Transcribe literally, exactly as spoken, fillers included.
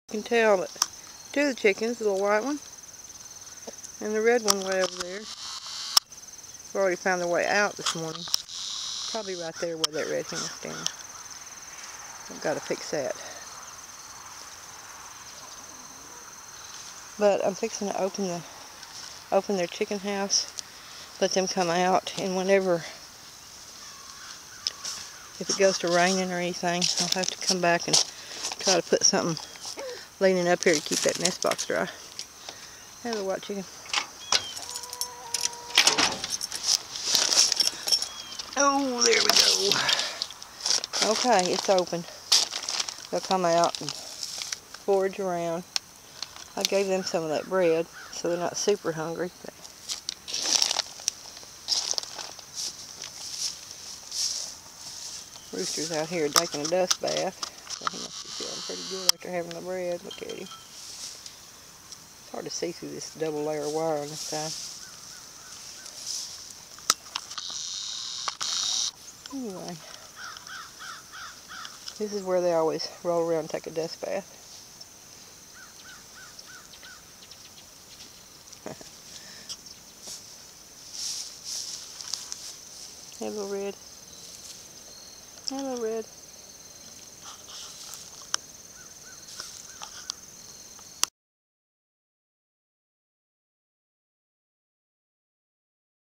You can tell that two of the chickens, the little white one and the red one way over there, have already found their way out this morning. Probably right there where that red hen is standing. I've got to fix that. But I'm fixing to open the open their chicken house, let them come out, and whenever, if it goes to raining or anything, I'll have to come back and try to put something leaning up here to keep that nest box dry. Hello, white chicken. Oh, there we go. Okay, it's open. They'll come out and forage around. I gave them some of that bread, so they're not super hungry. But Rooster's out here taking a dust bath. So he must be feeling pretty good after having the bread. Look at him. It's hard to see through this double layer of wire on this side. Anyway, this is where they always roll around and take a dust bath. Hello, Red. Hello, Red.